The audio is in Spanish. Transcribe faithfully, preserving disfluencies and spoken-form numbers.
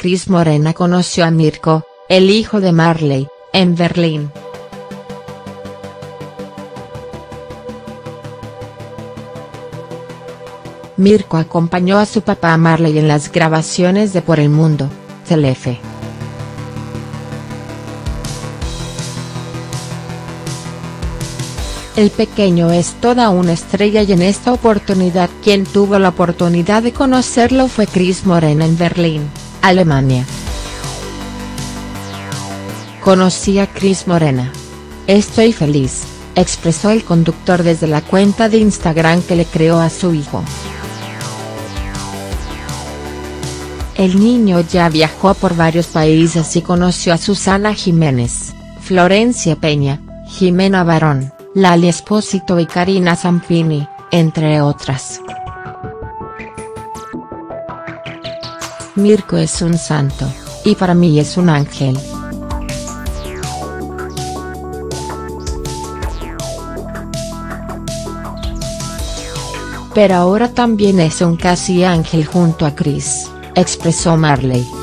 Cris Morena conoció a Mirko, el hijo de Marley, en Berlín. Mirko acompañó a su papá Marley en las grabaciones de Por el Mundo, Telefe. El pequeño es toda una estrella y en esta oportunidad quien tuvo la oportunidad de conocerlo fue Cris Morena en Berlín, Alemania. Conocí a Cris Morena. Estoy feliz, expresó el conductor desde la cuenta de Instagram que le creó a su hijo. El niño ya viajó por varios países y conoció a Susana Jiménez, Florencia Peña, Jimena Barón, Lali Espósito y Karina Zampini, entre otras. Mirko es un santo, y para mí es un ángel. Pero ahora también es un casi ángel junto a Cris, expresó Marley.